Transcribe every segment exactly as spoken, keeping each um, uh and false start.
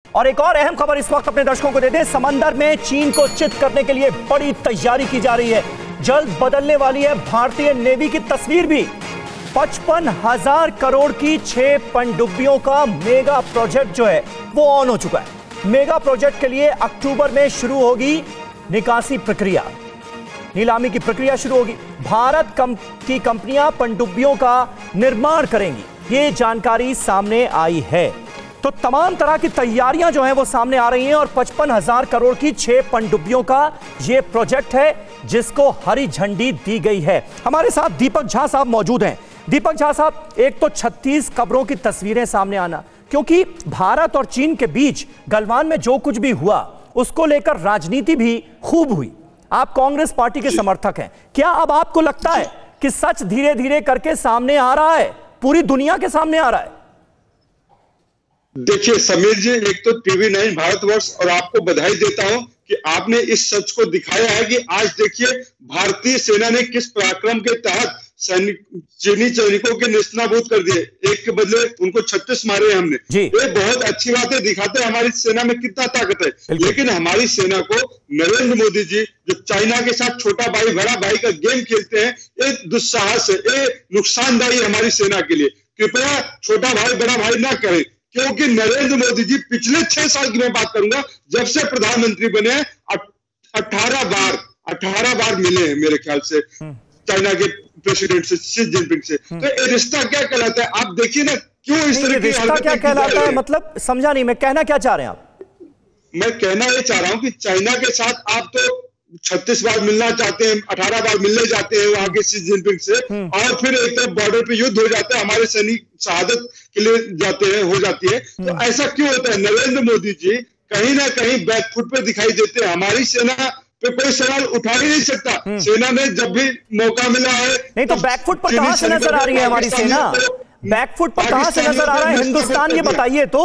और एक और अहम खबर इस वक्त अपने दर्शकों को दे दें। समंदर में चीन को चित करने के लिए बड़ी तैयारी की जा रही है। जल्द बदलने वाली है भारतीय नेवी की तस्वीर भी। पचपन हजार करोड़ की छह पनडुब्बियों का मेगा प्रोजेक्ट जो है वो ऑन हो चुका है। मेगा प्रोजेक्ट के लिए अक्टूबर में शुरू होगी निकासी प्रक्रिया, नीलामी की प्रक्रिया शुरू होगी। भारत कम, की कंपनियां पनडुब्बियों का निर्माण करेंगी, ये जानकारी सामने आई है। तो तमाम तरह की तैयारियां जो हैं वो सामने आ रही हैं और पचपन हजार करोड़ की छह पनडुब्बियों का ये प्रोजेक्ट है जिसको हरी झंडी दी गई है। हमारे साथ दीपक झा साहब मौजूद हैं। दीपक झा साहब, एक तो छत्तीस कब्रों की तस्वीरें सामने आना, क्योंकि भारत और चीन के बीच गलवान में जो कुछ भी हुआ उसको लेकर राजनीति भी खूब हुई। आप कांग्रेस पार्टी के समर्थक हैं, क्या अब आपको लगता है कि सच धीरे धीरे करके सामने आ रहा है, पूरी दुनिया के सामने आ रहा है? देखिए समीर जी, एक तो टीवी नाइन भारतवर्ष और आपको बधाई देता हूं कि आपने इस सच को दिखाया है कि आज देखिए भारतीय सेना ने किस पराक्रम के तहत सैनिक चीनी सैनिकों के नेस्तनाबूद कर दिए। एक के बदले उनको छत्तीस मारे हमने। ये बहुत अच्छी बात है, दिखाते हैं हमारी सेना में कितना ताकत है। लेकिन हमारी सेना को नरेंद्र मोदी जी जो चाइना के साथ छोटा भाई बड़ा भाई का गेम खेलते हैं, ये दुस्साहस है, ये नुकसानदायी हमारी सेना के लिए। कृपया छोटा भाई बड़ा भाई ना करें, क्योंकि नरेंद्र मोदी जी पिछले छह साल की मैं बात करूंगा, जब से प्रधानमंत्री बने अठारह बार अठारह बार मिले हैं मेरे ख्याल से चाइना के प्रेसिडेंट से, शी जिनपिंग से। तो ये रिश्ता क्या कहलाता है? आप देखिए ना क्यों इस तरह की रिश्ता क्या कहलाता है, मतलब समझा नहीं मैं, कहना क्या चाह रहे हैं आप? मैं कहना ये चाह रहा हूं कि चाइना के साथ आप तो छत्तीस बार मिलना चाहते हैं, अठारह बार मिलने जाते हैं वहां के शी जिनपिंग से, और फिर एक तरफ बॉर्डर पे युद्ध हो जाता है, हमारे सैनिक शहादत के लिए जाते हैं, हो जाती है। तो ऐसा क्यों होता है? नरेंद्र मोदी जी कहीं ना कहीं बैकफुट पे दिखाई देते हैं। हमारी सेना पे कोई सवाल उठा ही नहीं सकता। सेना ने जब भी मौका मिला है, नहीं तो बैकफुट पर कहां से नजर आ रही है हमारी सेना? बैकफुट पर कहां से नजर आ रहा है हिंदुस्तान, ये बताइए तो।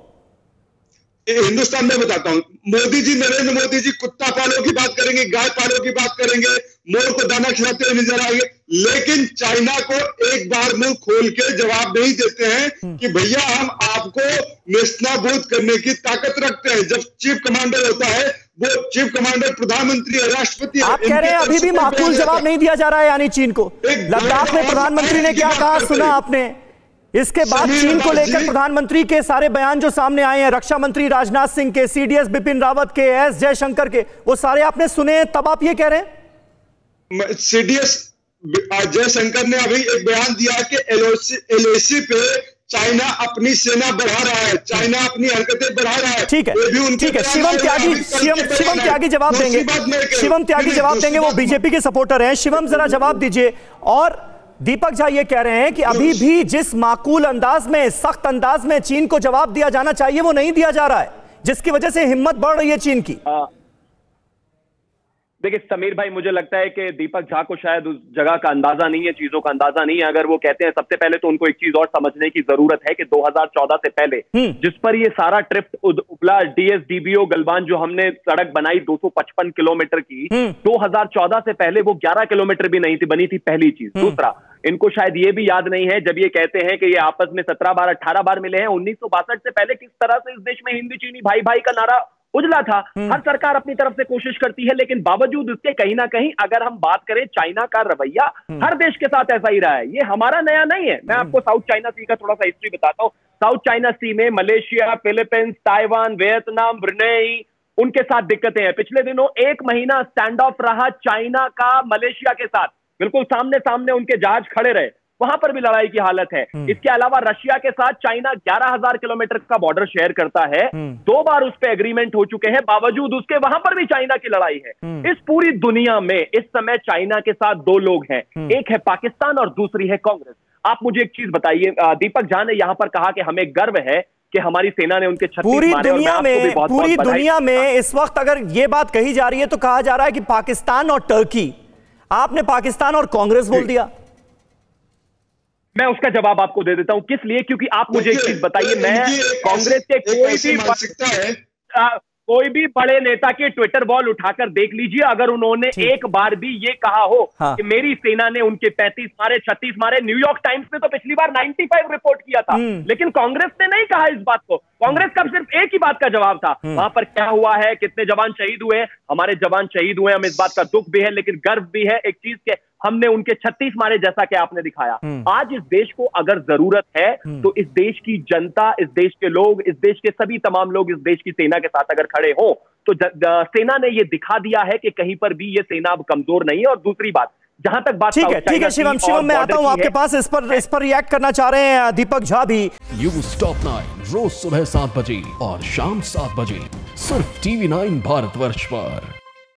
हिंदुस्तान में बताता हूं, मोदी जी, नरेंद्र मोदी जी कुत्ता पालो की बात करेंगे, गाय पालो की बात करेंगे, मोर को दाना खिलाते हुए नजर आएंगे, लेकिन चाइना को एक बार मुंह खोल के जवाब नहीं देते हैं कि भैया हम आपको नेस्तनाबूद करने की ताकत रखते हैं। जब चीफ कमांडर होता है, वो चीफ कमांडर प्रधानमंत्री है, राष्ट्रपति है। आप कह रहे हैं अभी भी माकूल जवाब नहीं दिया जा रहा है यानी चीन को? लद्दाख में प्रधानमंत्री ने क्या कहा सुना आपने? इसके बाद चीन को लेकर प्रधानमंत्री के सारे बयान जो सामने आए हैं, रक्षा मंत्री राजनाथ सिंह के, सीडीएस बिपिन रावत के, एस जयशंकर के, वो सारे आपने सुने, तब आप ये कह रहे हैं? सीडीएस जयशंकर ने अभी एक बयान दिया कि एलओसी पे चाइना अपनी सेना बढ़ा रहा है, चाइना अपनी हरकतें बढ़ा रहा है। ठीक है, ठीक है। शिवम त्यागी शिवम त्यागी जवाब देंगे, शिवम त्यागी जवाब देंगे, वो बीजेपी के सपोर्टर हैं। शिवम जरा जवाब दीजिए। और दीपक झा ये कह रहे हैं कि अभी भी जिस माकूल अंदाज में, सख्त अंदाज में चीन को जवाब दिया जाना चाहिए वो नहीं दिया जा रहा है, जिसकी वजह से हिम्मत बढ़ रही है चीन की। देखिए समीर भाई, मुझे लगता है कि दीपक झा को शायद उस जगह का अंदाजा नहीं है, चीजों का अंदाजा नहीं है। अगर वो कहते हैं, सबसे पहले तो उनको एक चीज और समझने की जरूरत है कि दो हज़ार चौदह से पहले जिस पर ये सारा ट्रिप उपला, डीएसडीबीओ गलवान जो हमने सड़क बनाई दो सौ पचपन किलोमीटर की, दो हज़ार चौदह से पहले वो ग्यारह किलोमीटर भी नहीं थी बनी थी, पहली चीज। दूसरा, इनको शायद ये भी याद नहीं है जब ये कहते हैं कि ये आपस में सत्रह बार अठारह बार मिले हैं, उन्नीस सौ बासठ से पहले किस तरह से इस देश में हिंदी चीनी भाई भाई का नारा उजला था। हर सरकार अपनी तरफ से कोशिश करती है, लेकिन बावजूद उसके कहीं ना कहीं अगर हम बात करें, चाइना का रवैया हर देश के साथ ऐसा ही रहा है। ये हमारा नया नहीं है। मैं आपको साउथ चाइना सी का थोड़ा सा हिस्ट्री बताता हूँ। साउथ चाइना सी में Malaysia, Philippines, Taiwan, Vietnam, Brunei, उनके साथ दिक्कतें हैं। पिछले दिनों एक महीना स्टैंड ऑफ रहा चाइना का मलेशिया के साथ, बिल्कुल सामने सामने उनके जहाज खड़े रहे, वहां पर भी लड़ाई की हालत है। इसके अलावा रशिया के साथ चाइना ग्यारह हज़ार किलोमीटर का बॉर्डर शेयर करता है, दो बार उस पे एग्रीमेंट हो चुके हैं, बावजूद उसके वहां पर भी चाइना की लड़ाई है। इस पूरी दुनिया में इस समय चाइना के साथ दो लोग हैं, एक है पाकिस्तान और दूसरी है कांग्रेस। आप मुझे एक चीज बताइए, दीपक झा ने यहां पर कहा कि हमें गर्व है कि हमारी सेना ने उनके छत्तीस पूरी मारे, दुनिया में बहुत पूरी बहुत दुनिया में इस वक्त अगर ये बात कही जा रही है तो कहा जा रहा है कि पाकिस्तान और टर्की, आपने पाकिस्तान और कांग्रेस बोल दिया। मैं उसका जवाब आपको दे देता हूं, किस लिए, क्योंकि आप मुझे एक चीज बताइए, मैं कांग्रेस के कोई भी मानसिकता है, कोई भी बड़े नेता के ट्विटर बॉल उठाकर देख लीजिए, अगर उन्होंने एक बार भी ये कहा हो हाँ। कि मेरी सेना ने उनके पैंतीस मारे, छत्तीस मारे। न्यूयॉर्क टाइम्स ने तो पिछली बार पचानवे रिपोर्ट किया था, लेकिन कांग्रेस ने नहीं कहा इस बात को। कांग्रेस का सिर्फ एक ही बात का जवाब था, वहां पर क्या हुआ है, कितने जवान शहीद हुए। हमारे जवान शहीद हुए, हम इस बात का दुख भी है, लेकिन गर्व भी है एक चीज के, हमने उनके छत्तीस मारे, जैसा कि आपने दिखाया। आज इस देश को अगर जरूरत है तो इस देश की जनता, इस देश के लोग, इस देश के सभी तमाम लोग इस देश की सेना के साथ अगर खड़े हो तो ज, ज, सेना ने यह दिखा दिया है कि कहीं पर भी ये सेना अब कमजोर नहीं है। और दूसरी बात, जहां तक बात ठीक है ठीक है शिवम शिवम मैं आता हूं आपके पास, इस पर इस पर रिएक्ट करना चाह रहे हैं दीपक झा भी। न्यूज़ टॉप नाइन रोज सुबह सात बजे और शाम सात बजे सिर्फ टीवी नाइन भारतवर्ष पर।